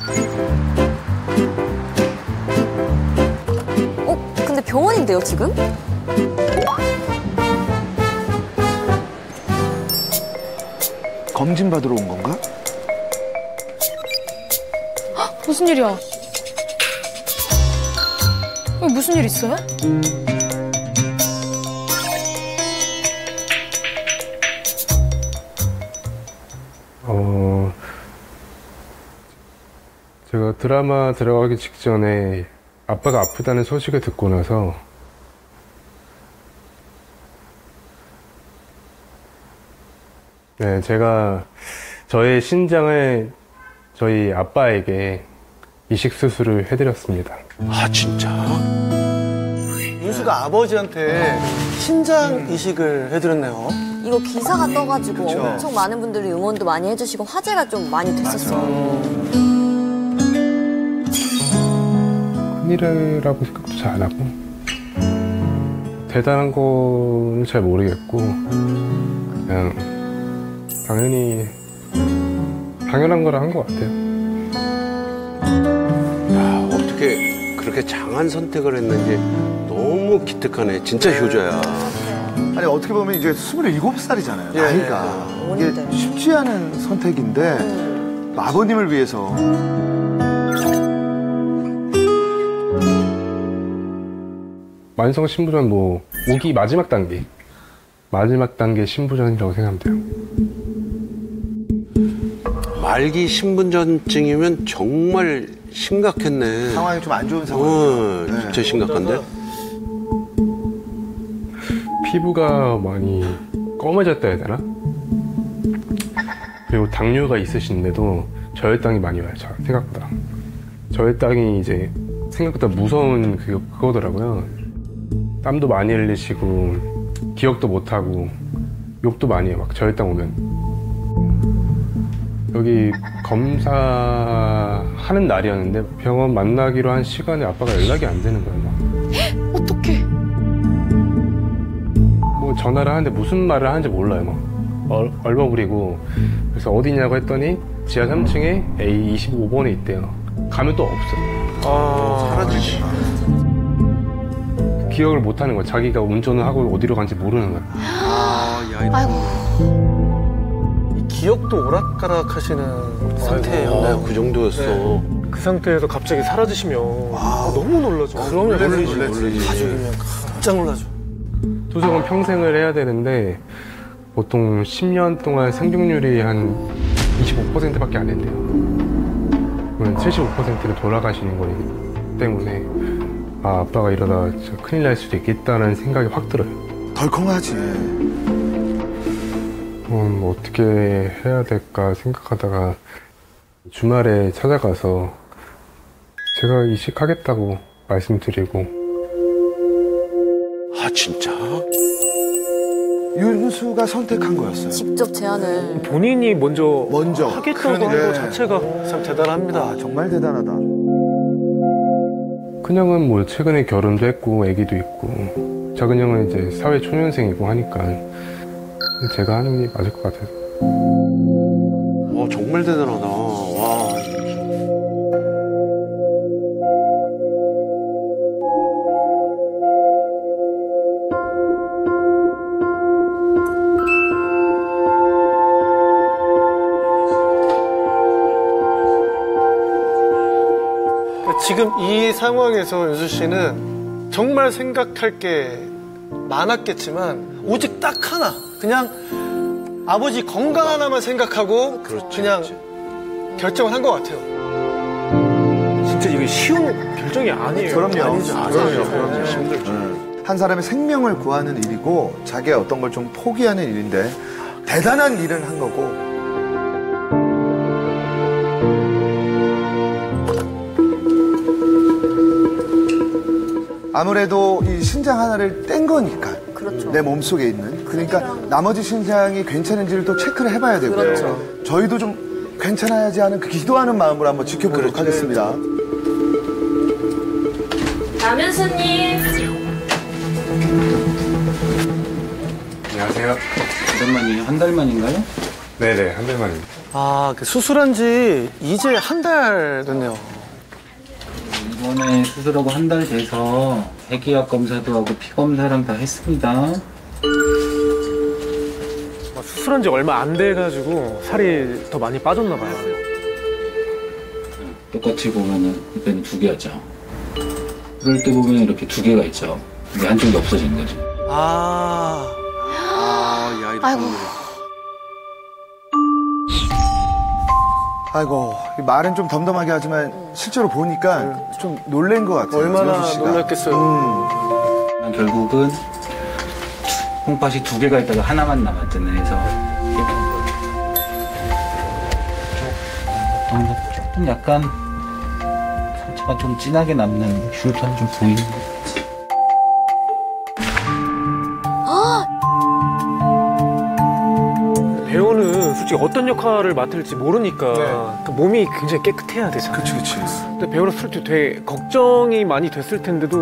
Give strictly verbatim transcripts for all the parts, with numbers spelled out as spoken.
어? 근데 병원인데요, 지금? 검진 받으러 온 건가? 헉, 무슨 일이야? 어, 무슨 일 있어요? 어, 제가 드라마 들어가기 직전에 아빠가 아프다는 소식을 듣고 나서 네, 제가 저의 신장을 저희 아빠에게 이식 수술을 해드렸습니다. 아, 진짜? 윤수가 아버지한테 신장 이식을 해드렸네요. 이거 기사가 떠가지고 그쵸. 엄청 많은 분들이 응원도 많이 해주시고 화제가 좀 많이 됐었어요. 큰일이라고 생각도 잘 안 하고 대단한 거는 잘 모르겠고 그냥 당연히 당연한 거라 한 것 같아요. 야, 어떻게 그렇게 장한 선택을 했는지 너무 기특하네. 진짜 효자야. 아니 어떻게 보면 이제 스물일곱 살이잖아요. 예, 나이가. 이게 쉽지 않은 선택인데 아버님을 위해서. 만성 신부전 뭐 오기 마지막 단계 마지막 단계 신부전이라고 생각하면 돼요. 말기 신분전증이면 정말 심각했네. 상황이 좀 안 좋은 상황. 어, 네. 진짜 심각한데? 피부가 많이 검어졌다 해야 되나? 그리고 당뇨가 있으신데도 저혈당이 많이 와요. 저, 생각보다. 저혈당이 이제 생각보다 무서운 그, 그거더라고요. 땀도 많이 흘리시고 기억도 못하고 욕도 많이 해요. 막 저혈당 오면. 여기 검사하는 날이었는데 병원 만나기로 한 시간에 아빠가 연락이 안 되는 거예요. 막. 어떡해. 뭐 전화를 하는데 무슨 말을 하는지 몰라요. 막 얼, 얼버무리고. 그래서 어디냐고 했더니 지하 삼 층에 에이 이십오 번에 있대요. 가면 또 없어. 아, 사라지지. 기억을 못 하는 거야. 자기가 운전을 하고 어디로 간지 모르는 거야. 아, 야, 아이고. 기억도 오락가락 하시는 상태였나요? 아, 그 정도였어. 네. 그 상태에서 갑자기 사라지시면 아, 너무 놀라죠. 그럼요, 놀라지, 놀라지. 놀라지. 가족이면 깜짝 놀라죠. 투석은 평생을 해야 되는데 보통 십 년 동안 생존율이 한 이십오 퍼센트밖에 안 된대요. 그러면 칠십오 퍼센트는 돌아가시는 거기 때문에 아, 아빠가 이러다 진짜 큰일 날 수도 있겠다는 생각이 확 들어요. 덜컹하지. 음, 뭐 어떻게 해야 될까 생각하다가 주말에 찾아가서 제가 이식하겠다고 말씀드리고. 아, 진짜? 윤수가 선택한 거였어요. 직접 제안을. 본인이 먼저, 먼저. 하겠다고 한 그러니까. 거 자체가 참 대단합니다. 아, 정말 대단하다. 큰형은 뭐 최근에 결혼도 했고 아기도 있고 작은형은 이제 사회 초년생이고 하니까 제가 하는 게 맞을 것 같아서. 와, 정말 대단하다. 와. 지금 이 상황에서 윤수 씨는 정말 생각할 게 많았겠지만 오직 딱 하나, 그냥 아버지 건강 하나만 생각하고 그렇죠, 그냥 그렇죠. 결정을 한 것 같아요. 진짜 이게 쉬운 결정이 아니에요. 그럼요. 아니죠. 그럼요. 그럼요. 힘들죠. 한 사람의 생명을 구하는 일이고 자기의 어떤 걸 좀 포기하는 일인데 대단한 일을 한 거고. 아무래도 이 신장 하나를 뗀 거니까. 그렇죠. 내 몸속에 있는. 그러니까 나머지 신장이 괜찮은지를 또 체크를 해봐야 되고요. 그렇죠. 저희도 좀 괜찮아야지 하는 그 기도하는 마음으로 한번 지켜보도록 그렇죠. 하겠습니다. 남현수님. 안녕하세요. 오랜만이에요? 한 달 만인가요? 네네, 한 달 만입니다. 아, 그 수술한 지 이제 한 달 됐네요. 이번에 수술하고 한 달 돼서 해기약 검사도 하고 피 검사랑 다 했습니다. 아, 수술한 지 얼마 안 돼가지고 살이 더 많이 빠졌나 봐요. 똑같이 보면은 이때는 두 개였죠. 그럴 때 보면 이렇게 두 개가 있죠. 근데 한쪽이 없어진 거지. 아, 아, 야, 이렇게. 아이고. 아이고, 이 말은 좀 덤덤하게 하지만 실제로 보니까 좀 놀란 것 같아요. 얼마나 지효수 씨가. 놀랐겠어요. 음. 결국은 콩팥이 두 개가 있다가 하나만 남았잖아요. 그래서 조금, 조금 약간 상처가 좀 진하게 남는 흉터는 좀 보이는 것 같아요. 배우는 솔직히 어떤 역할을 맡을지 모르니까 네. 그 몸이 굉장히 깨끗해야 되잖아요. 그치, 그치. 근데 배우로서 되게 걱정이 많이 됐을 텐데도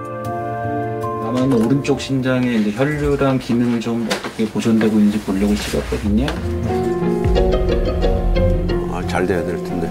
남아있는 오른쪽 심장에 이제 혈류랑 기능을 좀 어떻게 보존되고 있는지 보려고 찍었거든요. 아, 잘 돼야 될 텐데.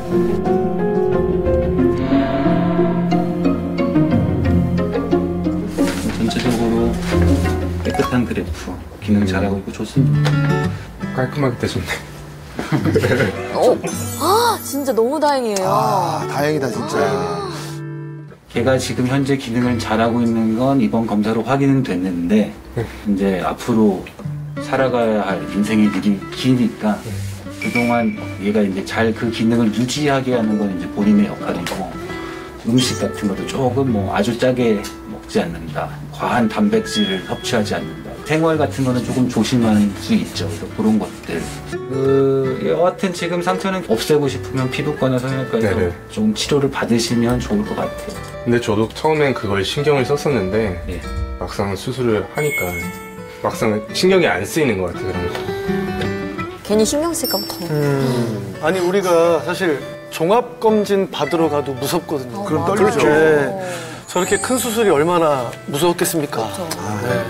전체적으로 깨끗한 그래프, 기능 잘하고 있고 좋습니다. 깔끔하게 되셨네. 어, 아, 진짜 너무 다행이에요. 아, 다행이다, 진짜. 걔가 지금 현재 기능을 잘하고 있는 건 이번 검사로 확인은 됐는데 이제 앞으로 살아가야 할 인생의 길이 기니까 그동안 얘가 이제 잘 그 기능을 유지하게 하는 건 이제 본인의 역할이고 음식 같은 것도 조금 뭐 아주 짜게 먹지 않는다. 과한 단백질을 섭취하지 않는다. 생활 같은 거는 조금 조심할 수 있죠. 그래서 그런 것들. 그 여하튼 지금 상처는 없애고 싶으면 피부과나 성형외과에서 네네. 좀 치료를 받으시면 좋을 것 같아요. 근데 저도 처음엔 그걸 신경을 썼었는데 예. 막상 수술을 하니까 막상 신경이 안 쓰이는 것 같아요. 그런 거. 괜히 신경 쓸까 봐 더. 음. 아니 우리가 사실 종합검진 받으러 가도 무섭거든요. 그럼 맞아요. 떨리죠. 네. 저렇게 큰 수술이 얼마나 무서웠겠습니까? 아, 네.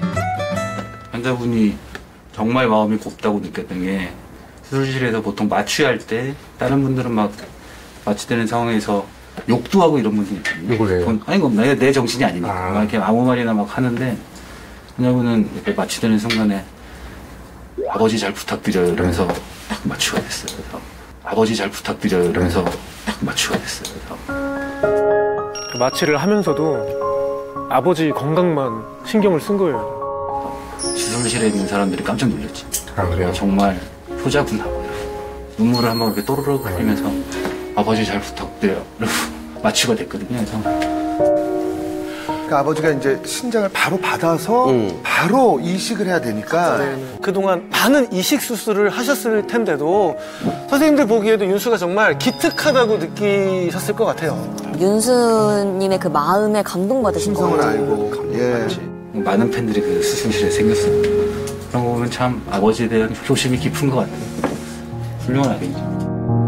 환자분이 정말 마음이 곱다고 느꼈던 게 수술실에서 보통 마취할 때 다른 분들은 막 마취되는 상황에서 욕도 하고 이런 분들이 있거든요. 욕을 해요? 본- 아니 그럼 내, 내 정신이 아니니까 아. 막 이렇게 아무 말이나 막 하는데 환자분은 이렇게 마취되는 순간에 아버지 잘 부탁드려요 이러면서 딱 마취가 됐어요. 그래서 아버지 잘 부탁드려요 이러면서 딱 마취가 됐어요. 그래서 그 마취를 하면서도 아버지 건강만 신경을 쓴 거예요. 수술실에 있는 사람들이 깜짝 놀랐지. 아, 그래요? 정말 효자구나. 눈물을 한번 이렇게 또르륵 흘리면서 아버지 잘 부탁드려요. 이러고 마취가 됐거든요. 그래서 그러니까 아버지가 이제 신장을 바로 받아서 음. 바로 이식을 해야 되니까 그동안 많은 이식 수술을 하셨을 텐데도 선생님들 보기에도 윤수가 정말 기특하다고 느끼셨을 것 같아요. 윤수님의 그 마음에 감동받으신 거 심성을 같아요. 알고. 예. 많은 팬들이 그 수술실에 생겼어요. 그런 거 보면 참 아버지에 대한 효심이 깊은 것 같아요. 훌륭한 아들이죠.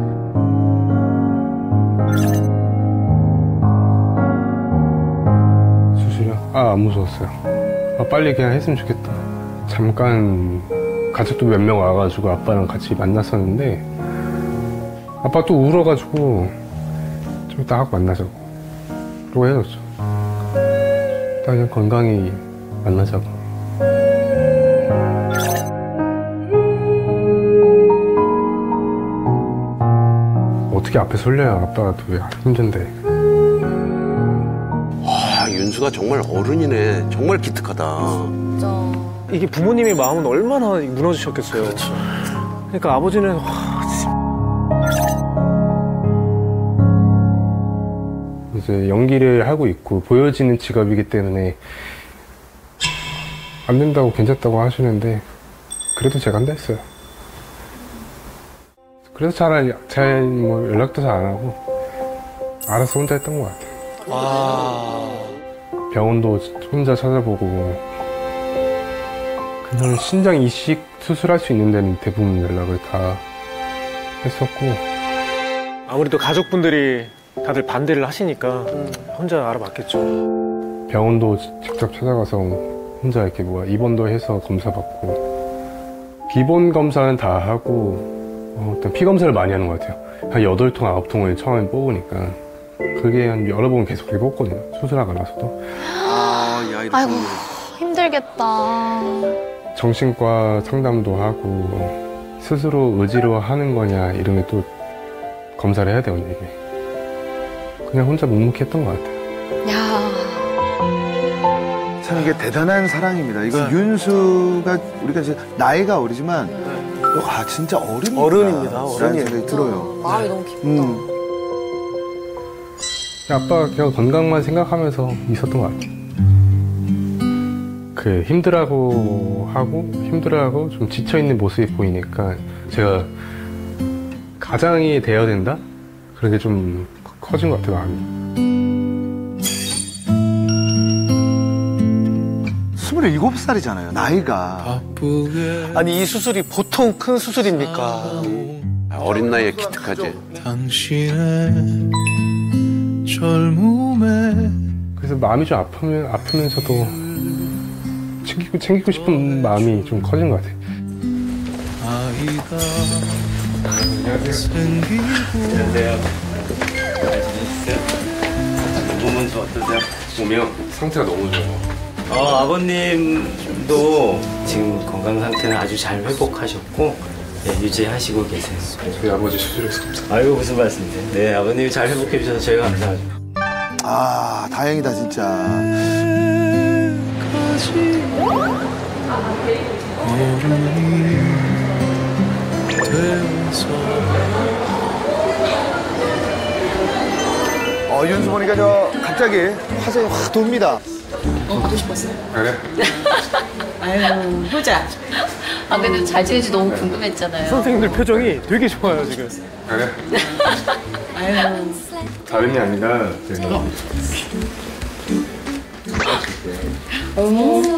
수술이요? 아, 안 무서웠어요. 아, 빨리 그냥 했으면 좋겠다. 잠깐 가족도 몇 명 와가지고 아빠랑 같이 만났었는데 아빠 또 울어가지고 좀 이따 하고 만나자고 그러고 헤어졌죠. 일단 그냥 건강히 만나자고. 어떻게 앞에 설려야 아빠가 또 힘든데. 아, 윤수가 정말 어른이네. 정말 기특하다. 진짜. 이게 부모님의 마음은 얼마나 무너지셨겠어요. 그렇죠. 그러니까 아버지는 와, 이제 연기를 하고 있고 보여지는 직업이기 때문에 안 된다고 괜찮다고 하시는데 그래도 제가 한다 했어요. 그래서 잘, 잘, 뭐, 연락도 잘 안 하고, 알아서 혼자 했던 것 같아요. 와. 병원도 혼자 찾아보고, 그냥 신장 이식 수술할 수 있는 데는 대부분 연락을 다 했었고, 아무래도 가족분들이 다들 반대를 하시니까 혼자 알아봤겠죠. 병원도 직접 찾아가서 혼자 이렇게 뭐 입원도 해서 검사 받고, 기본 검사는 다 하고, 어, 어떤 피 검사를 많이 하는 것 같아요. 한 여덟 통, 아홉 통을 처음에 뽑으니까 그게 한 여러 번 계속 이렇게 뽑거든요. 수술하고 나서도. 아, 야, 이렇게. 아이고, 힘들겠다. 정신과 상담도 하고 스스로 의지로 하는 거냐 이런 게 또 검사를 해야 되거든요. 이게. 그냥 혼자 묵묵했던 것 같아요. 야, 참 이게 대단한 사랑입니다. 이건 네. 윤수가 우리가 이제 나이가 어리지만 아 진짜 어른이다. 어른입니다, 라는 어른이에요. 생각이 들어요. 마음이 너무 깊다. 음. 아빠가 그냥 건강만 생각하면서 있었던 것 같아요. 그 힘들어하고 하고 힘들어하고 좀 지쳐있는 모습이 보이니까 제가 가장이 되어야 된다? 그런 게 좀 커진 것 같아요, 마음이. 스물일곱 살이잖아요, 나이가. 아니 이 수술이 보통 큰 수술입니까? 아, 어린 나이에 기특하지. 당신의 젊음에 그래서 마음이 좀 아프면, 아프면서도 챙기고, 챙기고 싶은 마음이 좀 커진 것 같아요. 아이가 생기고 몸은 좀 어떠세요? 보면 상태가 너무 좋아요. 어, 아버님도 지금 건강 상태는 아주 잘 회복하셨고 네, 유지하시고 계세요. 저희 아버지 수술해서 감사합니다. 아이고 무슨 말씀이세요? 네, 아버님이 잘 회복해 주셔서 저희가 감사하죠. 아 다행이다 진짜. 어 윤수 보니까 저 갑자기 화장이 확 돕니다. 그래? 아유, 효자. 아, 근데 잘 지내지 너무 궁금했잖아요. 선생님들 표정이 되게 좋아요 지금. 그래? 아유. 다른 게 아니라 제가 어머.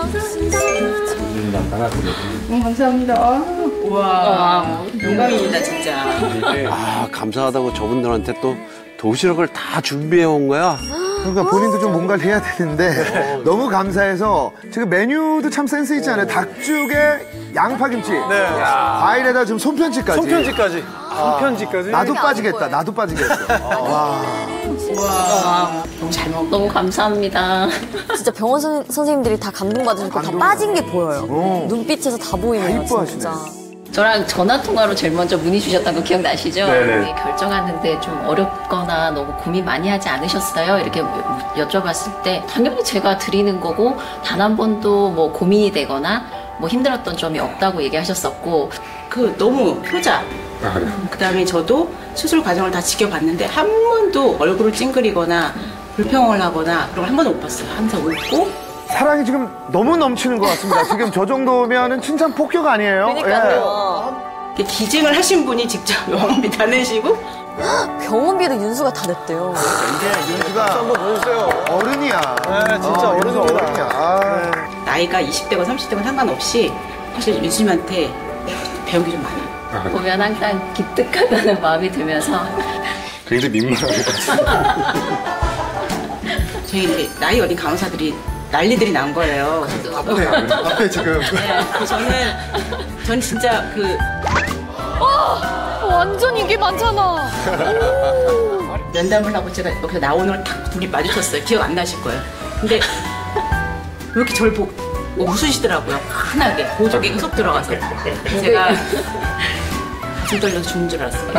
나가거든요. 감사합니다. 우와. 영광입니다, 진짜. 아, 감사하다고 저분들한테 또 도시락을 다 준비해 온 거야? 그러니까 본인도 좀 뭔가를 해야 되는데 너무 감사해서 지금 메뉴도 참 센스 있지 않아요? 닭죽에 양파김치, 네. 과일에다 지금 손편지까지. 손편지까지. 손편지까지. 나도 빠지겠다. 나도 빠지겠어. 와. 우와. 너무 잘 먹. 너무 감사합니다. 진짜 병원 선, 선생님들이 다 감동받으시고 다 빠진 게 보여요. 어. 눈빛에서 다 보이네요. 다 이뻐하시네. 진짜. 저랑 전화 통화로 제일 먼저 문의 주셨던 거 기억나시죠? 네네. 네, 결정하는데 좀 어렵거나 너무 고민 많이 하지 않으셨어요? 이렇게 여쭤봤을 때 당연히 제가 드리는 거고 단 한 번도 뭐 고민이 되거나 뭐 힘들었던 점이 없다고 얘기하셨었고 그 너무 효자. 아, 그래? 그다음에 저도 수술 과정을 다 지켜봤는데 한 번도 얼굴을 찡그리거나 불평을 하거나 그런 걸 한 번도 못 봤어요. 항상 웃고. 사랑이 지금 너무 넘치는 것 같습니다. 지금 저 정도면은 칭찬 폭격 아니에요? 그러니까요. 이렇게 기증을 하신 분이 직접 병원비 다 내시고 병원비도 윤수가 다 냈대요. 예. 윤수가 한번 보여주세요. 어른이야. 네, 진짜 어, 윤수 어른입니다. 어른이야. 아. 나이가 이십 대건 삼십 대건 상관없이 사실 윤수님한테 배운 게 좀 많아요. 보면 항상 기특하다는 마음이 들면서 굉장히 민망하게 저희 이제 나이 어린 간호사들이 난리들이 난 거예요. 앞에, 앞에 지금. 네, 저는 전 진짜 그 완전 인기 많잖아. 면담을 하고 제가 여기 나오는 걸 딱 둘이 마주쳤어요. 기억 안 나실 거예요. 근데 왜 이렇게 저를 보고 웃으시더라고요. 환하게 보조개 쏙 들어가서 제가 가슴 떨려서 죽는 줄 알았어요.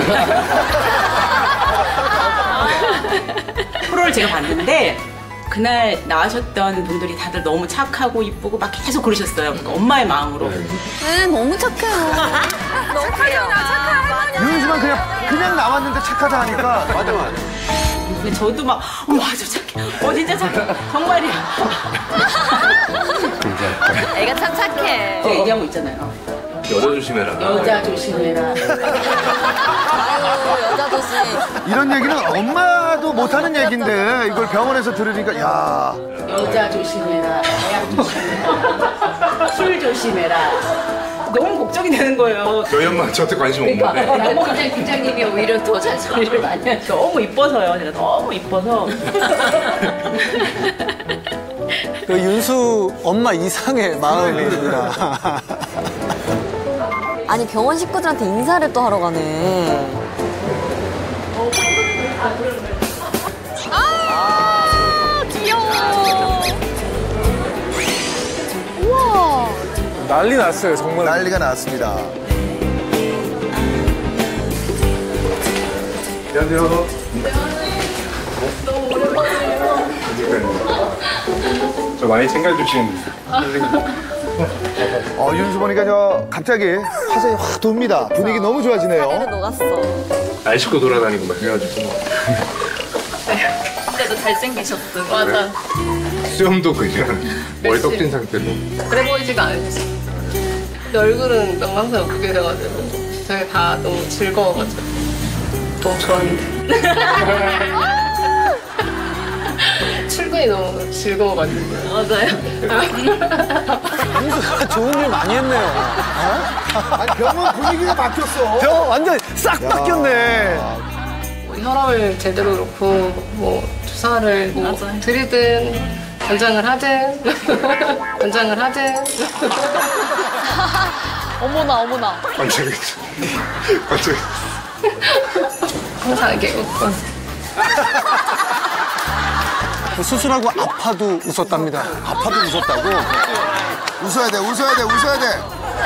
프로를 제가 봤는데 그날 나와셨던 분들이 다들 너무 착하고 이쁘고 막 계속 그러셨어요. 그러니까 엄마의 마음으로. 네, 너무 착해요. 너무 착해요. 윤수만 그냥, 그냥 나왔는데 착하다 하니까. 맞아, 맞아. 근데 저도 막, 어머, 아주 착해. 어, 진짜 착해. 정말이야. 애가 참 착해. 제가 얘기한 거 있잖아요. 여자 조심해라. 여자 조심해라. 아유, 여자 조심. 이런 얘기는 엄마도 못하는 얘기인데 이걸 병원에서 들으니까, 야. 여자 조심해라. 대학 조심해라. 술 조심해라. 너무 걱정이 되는 거예요. 저희 엄마 저한테 관심 그러니까 없는데. 나는 팀장, 팀장님이 오히려 더 잔소리를 많이 하죠. 너무 이뻐서요. 제가 너무 이뻐서. 그 윤수 엄마 이상의 마음입니다. 아니 병원 식구들한테 인사를 또 하러 가네. 아, 귀여워. 우와. 난리 났어요, 정말. 난리가 났습니다. 안녕하세요. 너무 오랜만이에요. 저 많이 챙겨주신 어, 윤수 보니까 저 갑자기 화장이 확 돕니다. 분위기 너무 하늘에 좋아지네요. 녹았어. 날 씻고 돌아다니고 막 그래가지고 근데도 잘생기셨어. 맞아. 수염도 그냥 머리 떡진 상태로. 그래 보이지가 않으셨어. 근데 얼굴은 명랑사 예쁘게 돼가지고 저희 다 너무 즐거워가지고 너무 좋았는데. 출근이 너무 즐거워가지고. 맞아요. 윤수가 좋은 일 많이 했네요. 아니, 병원 분위기가 바뀌었어. 저 완전 싹 바뀌었네. 뭐 혈압을 제대로 놓고 뭐 주사를 뭐 맞아요. 드리든 권장을 하든 권장을 하든. 어머나 어머나. 갑자기 갑자기 항상 이렇게 웃고. 수술하고 아파도 웃었답니다. 아파도 웃었다고? 웃어야 돼, 웃어야 돼, 웃어야 돼.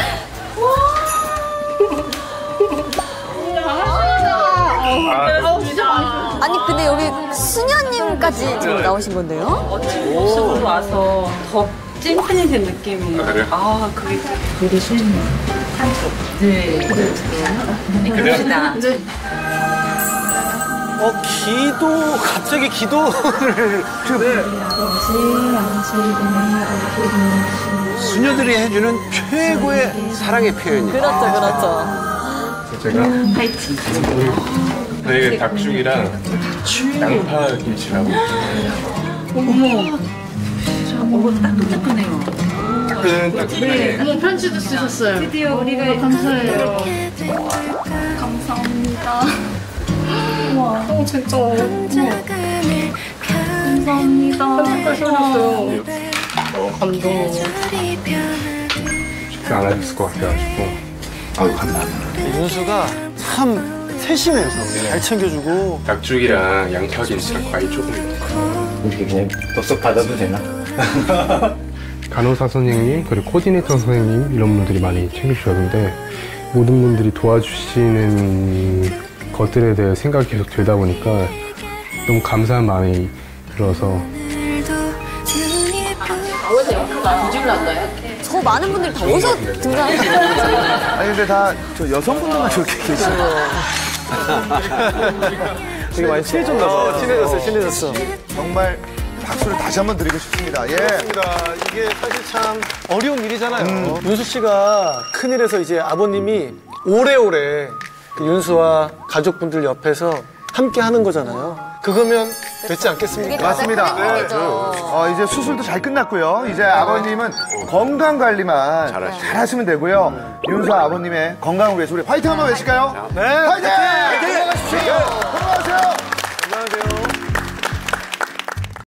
아니 근데 여기 수녀님까지 지금 나오신 건데요? 모습으로 와서 더 찐팬이 된 느낌이에요. 아, 그래요? 아, 그게 되게 싫네요. 한쪽. 네. 네. 그럽시다. 이제 어, 기도, 갑자기 기도를. 수녀들이 해주는 최고의 사랑의 표현이에요. 그렇죠, 그렇죠. 제가 파이팅. 저희가 닭죽이랑 양파 김치라고 어머. 어머, 따끈따끈해요. 따끈따끈하게. 어머 편지도 쓰셨어요. 드디어 우리가 감사해요. 감사합니다. 와, 어, 진짜. 우와. 감사합니다. 편지까지 써줬어요. 어, 감동. 식사 안 하셨을 것 같아가지고 아유 감사합니다. 윤수가 참 세심해서 잘 챙겨주고. 닭죽이랑 양파 김치랑 과일 조금 이렇게 그냥 덥석 받아도 되나? 간호사 선생님 그리고 코디네이터 선생님 이런 분들이 많이 챙겨주셨는데 모든 분들이 도와주시는 것들에 대해 생각이 계속 들다 보니까 너무 감사한 마음이 들어서 어디서 영화가 두 줄 났나요? 저 많은 분들이 다 어디서 등장하시는 거죠? 아니, 근데 다 저 여성분들만 저렇게 계시네요. 되게 많이 친해졌나 봐. 친해졌어, 친해졌어. 정말 박수를 다시 한번 드리고 싶습니다. 예. 그렇습니다. 이게 사실 참 어려운 일이잖아요. 윤수 씨가 큰일에서 이제 아버님이 오래오래 그 윤수와 가족분들 옆에서 함께 하는 거잖아요. 그거면 됐지 않겠습니까? 맞습니다. 네. 어, 이제 수술도 잘 끝났고요. 이제 아버님은 건강 관리만 잘하시네. 잘 하시면 되고요. 윤수 아버님의 건강을 위해서 우리 파이팅 한번 외칠까요? 네. 파이팅! 건강하십시오. 건강하세요.